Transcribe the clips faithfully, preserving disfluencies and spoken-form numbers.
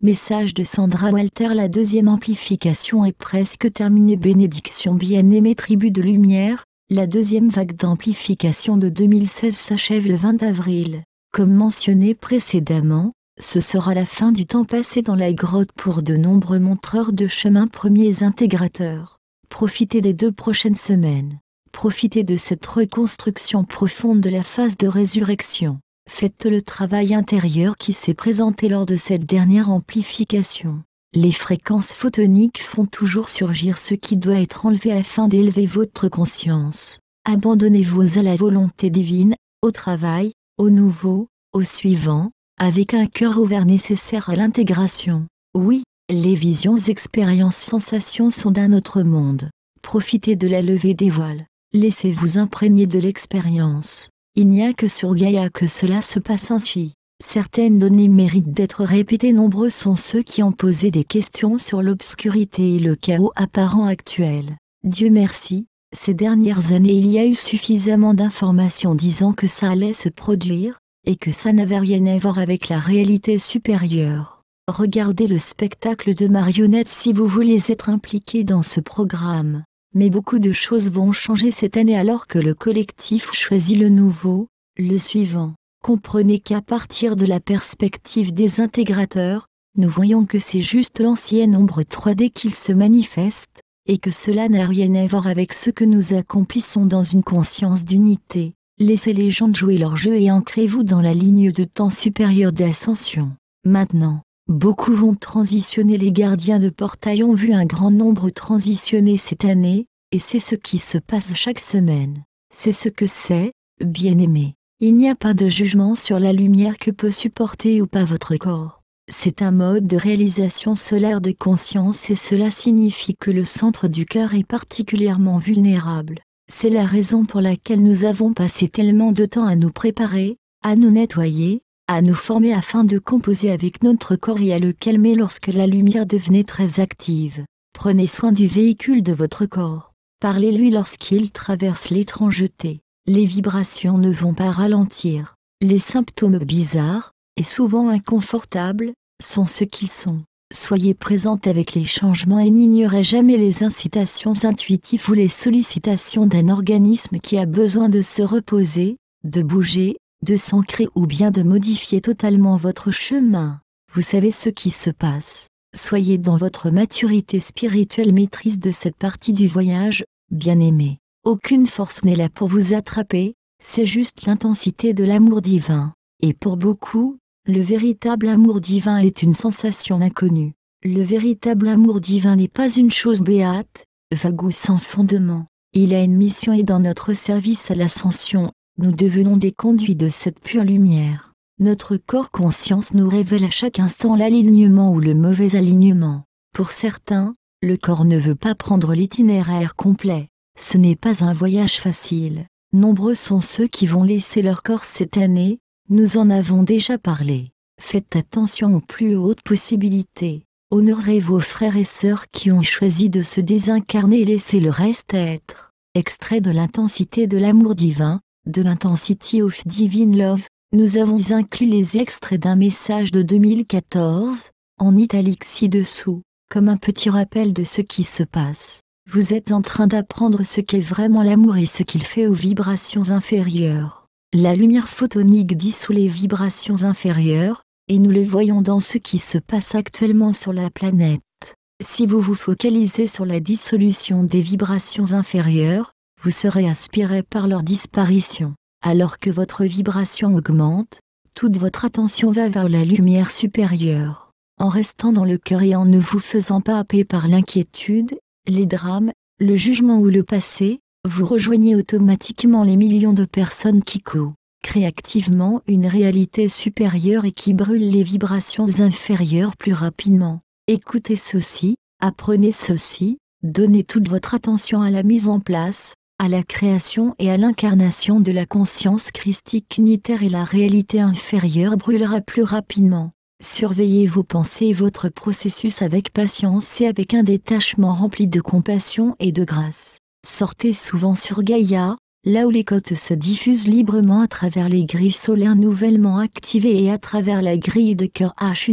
Message de Sandra Walter. La deuxième amplification est presque terminée. Bénédiction bien-aimée tribu de lumière. La deuxième vague d'amplification de deux mille seize s'achève le vingt avril. Comme mentionné précédemment, ce sera la fin du temps passé dans la grotte pour de nombreux montreurs de chemin, premiers intégrateurs. Profitez des deux prochaines semaines. Profitez de cette reconstruction profonde de la phase de résurrection. Faites le travail intérieur qui s'est présenté lors de cette dernière amplification. Les fréquences photoniques font toujours surgir ce qui doit être enlevé afin d'élever votre conscience. Abandonnez-vous à la volonté divine, au travail, au nouveau, au suivant, avec un cœur ouvert nécessaire à l'intégration. Oui, les visions, expériences, sensations sont d'un autre monde. Profitez de la levée des voiles. Laissez-vous imprégner de l'expérience. Il n'y a que sur Gaïa que cela se passe ainsi. Certaines données méritent d'être répétées. Nombreux sont ceux qui ont posé des questions sur l'obscurité et le chaos apparent actuel. Dieu merci, ces dernières années il y a eu suffisamment d'informations disant que ça allait se produire, et que ça n'avait rien à voir avec la réalité supérieure. Regardez le spectacle de marionnettes si vous voulez être impliqué dans ce programme. Mais beaucoup de choses vont changer cette année alors que le collectif choisit le nouveau, le suivant. Comprenez qu'à partir de la perspective des intégrateurs, nous voyons que c'est juste l'ancienne ombre trois D qu'il se manifeste, et que cela n'a rien à voir avec ce que nous accomplissons dans une conscience d'unité. Laissez les gens jouer leur jeu et ancrez-vous dans la ligne de temps supérieure d'ascension. Maintenant, beaucoup vont transitionner. Les gardiens de portail ont vu un grand nombre transitionner cette année, et c'est ce qui se passe chaque semaine. C'est ce que c'est, bien-aimé. Il n'y a pas de jugement sur la lumière que peut supporter ou pas votre corps. C'est un mode de réalisation solaire de conscience et cela signifie que le centre du cœur est particulièrement vulnérable. C'est la raison pour laquelle nous avons passé tellement de temps à nous préparer, à nous nettoyer, à nous former afin de composer avec notre corps et à le calmer lorsque la lumière devenait très active. Prenez soin du véhicule de votre corps. Parlez-lui lorsqu'il traverse l'étrangeté. Les vibrations ne vont pas ralentir. Les symptômes bizarres, et souvent inconfortables, sont ce qu'ils sont. Soyez présente avec les changements et n'ignorez jamais les incitations intuitives ou les sollicitations d'un organisme qui a besoin de se reposer, de bouger, de s'ancrer ou bien de modifier totalement votre chemin. Vous savez ce qui se passe. Soyez dans votre maturité spirituelle, maîtrise de cette partie du voyage, bien-aimé. Aucune force n'est là pour vous attraper, c'est juste l'intensité de l'amour divin. Et pour beaucoup, le véritable amour divin est une sensation inconnue. Le véritable amour divin n'est pas une chose béate, vague ou sans fondement. Il a une mission et dans notre service à l'ascension, nous devenons des conduits de cette pure lumière. Notre corps conscience nous révèle à chaque instant l'alignement ou le mauvais alignement. Pour certains, le corps ne veut pas prendre l'itinéraire complet. Ce n'est pas un voyage facile. Nombreux sont ceux qui vont laisser leur corps cette année, nous en avons déjà parlé. Faites attention aux plus hautes possibilités. Honorez vos frères et sœurs qui ont choisi de se désincarner et laissez le reste être. Extrait de l'intensité de l'amour divin, de l'Intensity of Divine Love, nous avons inclus les extraits d'un message de deux mille quatorze, en italique ci-dessous, comme un petit rappel de ce qui se passe. Vous êtes en train d'apprendre ce qu'est vraiment l'amour et ce qu'il fait aux vibrations inférieures. La lumière photonique dissout les vibrations inférieures, et nous le voyons dans ce qui se passe actuellement sur la planète. Si vous vous focalisez sur la dissolution des vibrations inférieures, vous serez aspiré par leur disparition. Alors que votre vibration augmente, toute votre attention va vers la lumière supérieure. En restant dans le cœur et en ne vous faisant pas happer par l'inquiétude, les drames, le jugement ou le passé, vous rejoignez automatiquement les millions de personnes qui co-créent activement une réalité supérieure et qui brûlent les vibrations inférieures plus rapidement. Écoutez ceci, apprenez ceci, donnez toute votre attention à la mise en place, à la création et à l'incarnation de la conscience christique unitaire et la réalité inférieure brûlera plus rapidement. Surveillez vos pensées et votre processus avec patience et avec un détachement rempli de compassion et de grâce. Sortez souvent sur Gaïa, là où les côtes se diffusent librement à travers les grilles solaires nouvellement activées et à travers la grille de cœur H humain.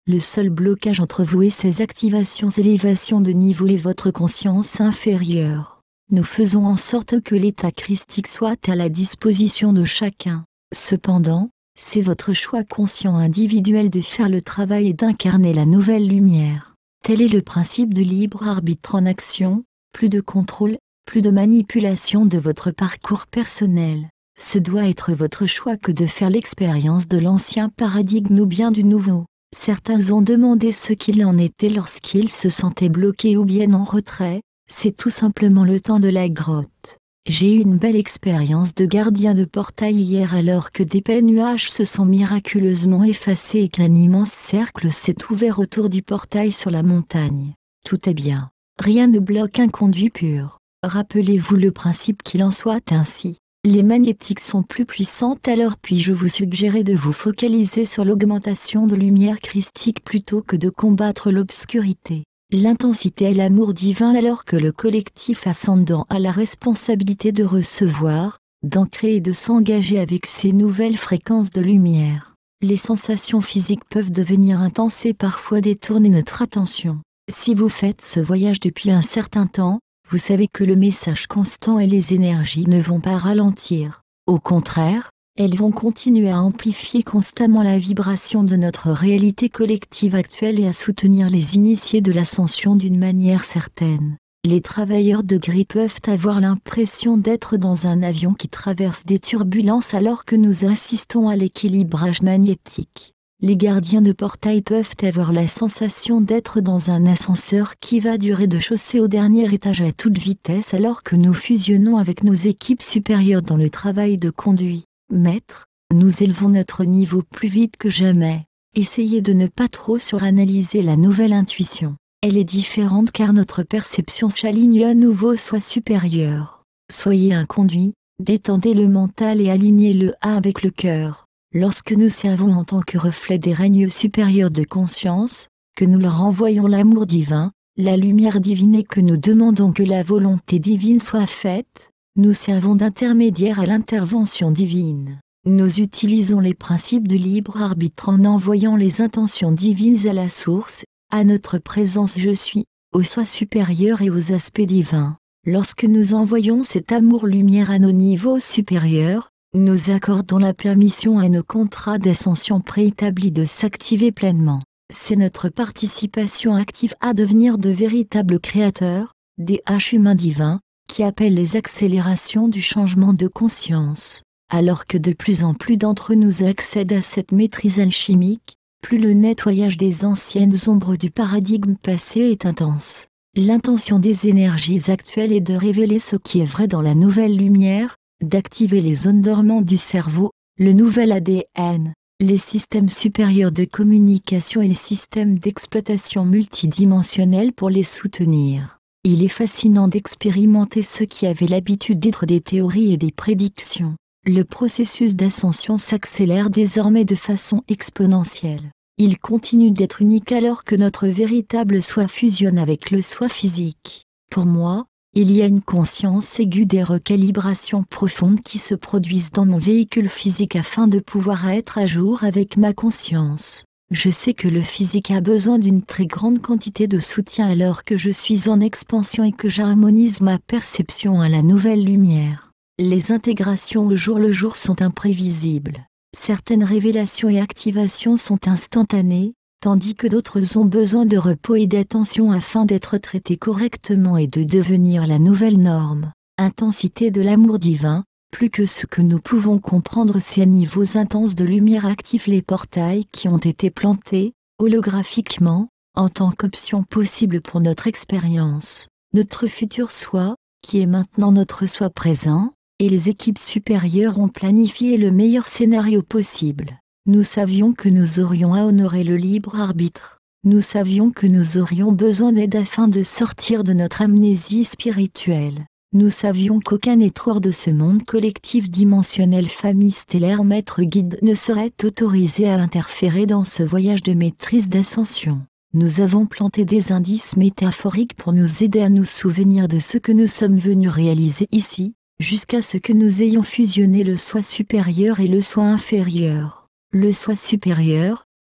Le seul blocage entre vous et ces activations, élévation de niveau est votre conscience inférieure. Nous faisons en sorte que l'état christique soit à la disposition de chacun. Cependant, c'est votre choix conscient individuel de faire le travail et d'incarner la nouvelle lumière. Tel est le principe du libre arbitre en action, plus de contrôle, plus de manipulation de votre parcours personnel. Ce doit être votre choix que de faire l'expérience de l'ancien paradigme ou bien du nouveau. Certains ont demandé ce qu'il en était lorsqu'ils se sentaient bloqués ou bien en retrait. C'est tout simplement le temps de la grotte. J'ai eu une belle expérience de gardien de portail hier alors que d'épais nuages se sont miraculeusement effacés et qu'un immense cercle s'est ouvert autour du portail sur la montagne. Tout est bien. Rien ne bloque un conduit pur. Rappelez-vous le principe qu'il en soit ainsi. Les magnétiques sont plus puissantes, alors puis-je vous suggérer de vous focaliser sur l'augmentation de lumière christique plutôt que de combattre l'obscurité. L'intensité est l'amour divin, alors que le collectif ascendant a la responsabilité de recevoir, d'ancrer et de s'engager avec ces nouvelles fréquences de lumière. Les sensations physiques peuvent devenir intenses et parfois détourner notre attention. Si vous faites ce voyage depuis un certain temps, vous savez que le message constant et les énergies ne vont pas ralentir. Au contraire, elles vont continuer à amplifier constamment la vibration de notre réalité collective actuelle et à soutenir les initiés de l'ascension d'une manière certaine. Les travailleurs de gris peuvent avoir l'impression d'être dans un avion qui traverse des turbulences alors que nous assistons à l'équilibrage magnétique. Les gardiens de portail peuvent avoir la sensation d'être dans un ascenseur qui va du rez-de-chaussée au dernier étage à toute vitesse alors que nous fusionnons avec nos équipes supérieures dans le travail de conduit. Maître, nous élevons notre niveau plus vite que jamais. Essayez de ne pas trop suranalyser la nouvelle intuition. Elle est différente car notre perception s'aligne à nouveau soit supérieure. Soyez un conduit, détendez le mental et alignez-le avec le cœur. Lorsque nous servons en tant que reflet des règnes supérieurs de conscience, que nous leur envoyons l'amour divin, la lumière divine et que nous demandons que la volonté divine soit faite, nous servons d'intermédiaire à l'intervention divine. Nous utilisons les principes du libre arbitre en envoyant les intentions divines à la source, à notre présence je suis, au soi supérieur et aux aspects divins. Lorsque nous envoyons cet amour-lumière à nos niveaux supérieurs, nous accordons la permission à nos contrats d'ascension préétablis de s'activer pleinement. C'est notre participation active à devenir de véritables créateurs, des H humains divins, qui appellent les accélérations du changement de conscience. Alors que de plus en plus d'entre nous accèdent à cette maîtrise alchimique, plus le nettoyage des anciennes ombres du paradigme passé est intense. L'intention des énergies actuelles est de révéler ce qui est vrai dans la nouvelle lumière, d'activer les zones dormantes du cerveau, le nouvel A D N, les systèmes supérieurs de communication et les systèmes d'exploitation multidimensionnels pour les soutenir. Il est fascinant d'expérimenter ce qui avait l'habitude d'être des théories et des prédictions. Le processus d'ascension s'accélère désormais de façon exponentielle. Il continue d'être unique alors que notre véritable soi fusionne avec le soi physique. Pour moi, il y a une conscience aiguë des recalibrations profondes qui se produisent dans mon véhicule physique afin de pouvoir être à jour avec ma conscience. Je sais que le physique a besoin d'une très grande quantité de soutien alors que je suis en expansion et que j'harmonise ma perception à la nouvelle lumière. Les intégrations au jour le jour sont imprévisibles. Certaines révélations et activations sont instantanées, tandis que d'autres ont besoin de repos et d'attention afin d'être traités correctement et de devenir la nouvelle norme. Intensité de l'amour divin, plus que ce que nous pouvons comprendre, ces niveaux intenses de lumière activent les portails qui ont été plantés, holographiquement, en tant qu'option possible pour notre expérience. Notre futur soi, qui est maintenant notre soi présent, et les équipes supérieures ont planifié le meilleur scénario possible. Nous savions que nous aurions à honorer le libre arbitre. Nous savions que nous aurions besoin d'aide afin de sortir de notre amnésie spirituelle. Nous savions qu'aucun être hors de ce monde collectif dimensionnel, famille stellaire, maître guide ne serait autorisé à interférer dans ce voyage de maîtrise d'ascension. Nous avons planté des indices métaphoriques pour nous aider à nous souvenir de ce que nous sommes venus réaliser ici, jusqu'à ce que nous ayons fusionné le soi supérieur et le soi inférieur. Le soi supérieur,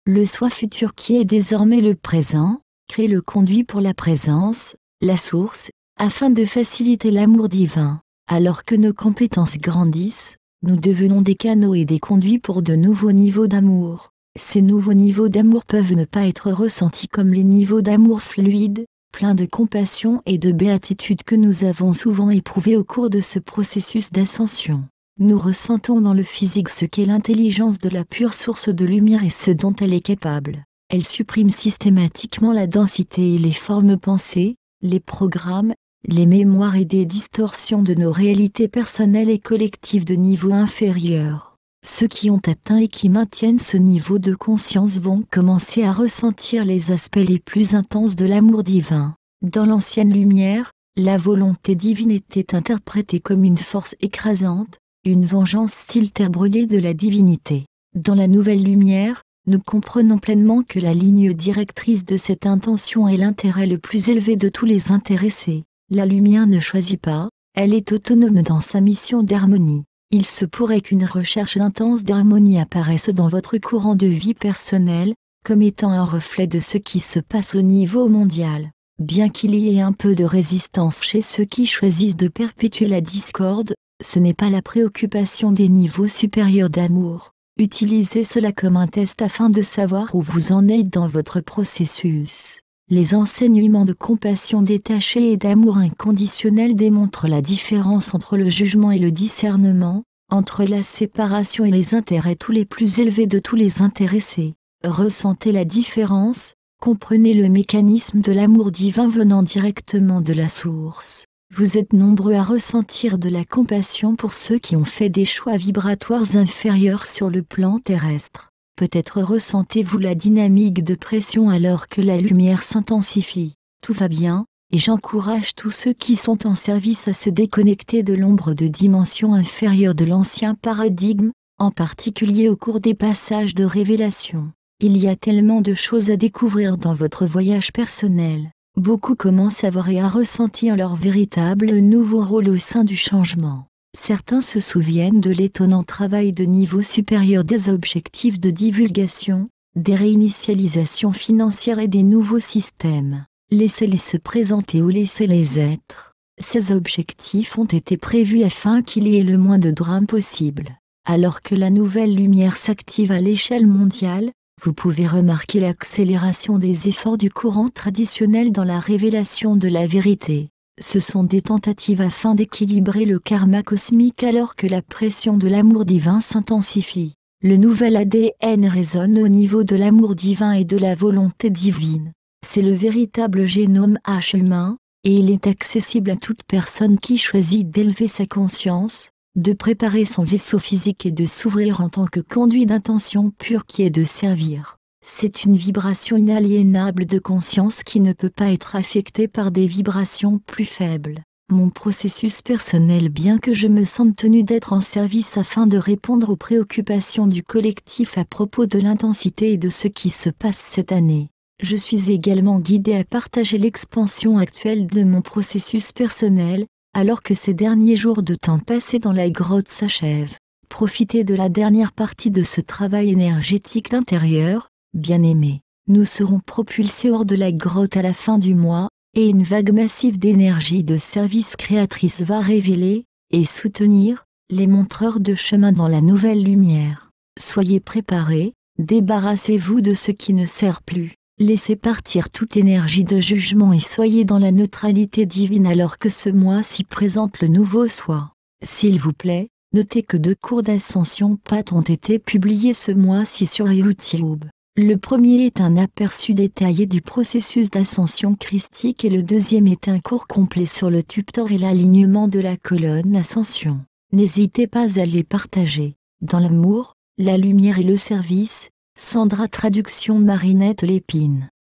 Le soi futur qui est désormais le présent, crée le conduit pour la présence, la source, afin de faciliter l'amour divin. Alors que nos compétences grandissent, nous devenons des canaux et des conduits pour de nouveaux niveaux d'amour. Ces nouveaux niveaux d'amour peuvent ne pas être ressentis comme les niveaux d'amour fluides, pleins de compassion et de béatitude que nous avons souvent éprouvés au cours de ce processus d'ascension. Nous ressentons dans le physique ce qu'est l'intelligence de la pure source de lumière et ce dont elle est capable. Elle supprime systématiquement la densité et les formes pensées, les programmes, les mémoires et des distorsions de nos réalités personnelles et collectives de niveau inférieur. Ceux qui ont atteint et qui maintiennent ce niveau de conscience vont commencer à ressentir les aspects les plus intenses de l'amour divin. Dans l'ancienne lumière, la volonté divine était interprétée comme une force écrasante, une vengeance style terre brûlée de la divinité. Dans la nouvelle lumière, nous comprenons pleinement que la ligne directrice de cette intention est l'intérêt le plus élevé de tous les intéressés. La lumière ne choisit pas, elle est autonome dans sa mission d'harmonie. Il se pourrait qu'une recherche intense d'harmonie apparaisse dans votre courant de vie personnel, comme étant un reflet de ce qui se passe au niveau mondial. Bien qu'il y ait un peu de résistance chez ceux qui choisissent de perpétuer la discorde, ce n'est pas la préoccupation des niveaux supérieurs d'amour. Utilisez cela comme un test afin de savoir où vous en êtes dans votre processus. Les enseignements de compassion détachée et d'amour inconditionnel démontrent la différence entre le jugement et le discernement, entre la séparation et les intérêts tous les plus élevés de tous les intéressés. Ressentez la différence, comprenez le mécanisme de l'amour divin venant directement de la source. Vous êtes nombreux à ressentir de la compassion pour ceux qui ont fait des choix vibratoires inférieurs sur le plan terrestre. Peut-être ressentez-vous la dynamique de pression alors que la lumière s'intensifie. Tout va bien, et j'encourage tous ceux qui sont en service à se déconnecter de l'ombre de dimension inférieure de l'ancien paradigme, en particulier au cours des passages de révélation. Il y a tellement de choses à découvrir dans votre voyage personnel. Beaucoup commencent à voir et à ressentir leur véritable nouveau rôle au sein du changement. Certains se souviennent de l'étonnant travail de niveau supérieur des objectifs de divulgation, des réinitialisations financières et des nouveaux systèmes. Laissez-les se présenter ou laissez-les être. Ces objectifs ont été prévus afin qu'il y ait le moins de drames possible. Alors que la nouvelle lumière s'active à l'échelle mondiale, vous pouvez remarquer l'accélération des efforts du courant traditionnel dans la révélation de la vérité. Ce sont des tentatives afin d'équilibrer le karma cosmique alors que la pression de l'amour divin s'intensifie. Le nouvel A D N résonne au niveau de l'amour divin et de la volonté divine. C'est le véritable génome H humain, et il est accessible à toute personne qui choisit d'élever sa conscience, de préparer son vaisseau physique et de s'ouvrir en tant que conduit d'intention pure qui est de servir. C'est une vibration inaliénable de conscience qui ne peut pas être affectée par des vibrations plus faibles. Mon processus personnel, bien que je me sente tenu d'être en service afin de répondre aux préoccupations du collectif à propos de l'intensité et de ce qui se passe cette année, je suis également guidé à partager l'expansion actuelle de mon processus personnel, alors que ces derniers jours de temps passé dans la grotte s'achèvent. Profitez de la dernière partie de ce travail énergétique intérieur, bien-aimés. Nous serons propulsés hors de la grotte à la fin du mois, et une vague massive d'énergie de service créatrice va révéler, et soutenir, les montreurs de chemin dans la nouvelle lumière. Soyez préparés, débarrassez-vous de ce qui ne sert plus. Laissez partir toute énergie de jugement et soyez dans la neutralité divine alors que ce mois-ci présente le nouveau soi. S'il vous plaît, notez que deux cours d'ascension P A T ont été publiés ce mois-ci sur YouTube. Le premier est un aperçu détaillé du processus d'ascension christique et le deuxième est un cours complet sur le tutor et l'alignement de la colonne ascension. N'hésitez pas à les partager. Dans l'amour, la lumière et le service, Sandra traduction Marinette Lépine.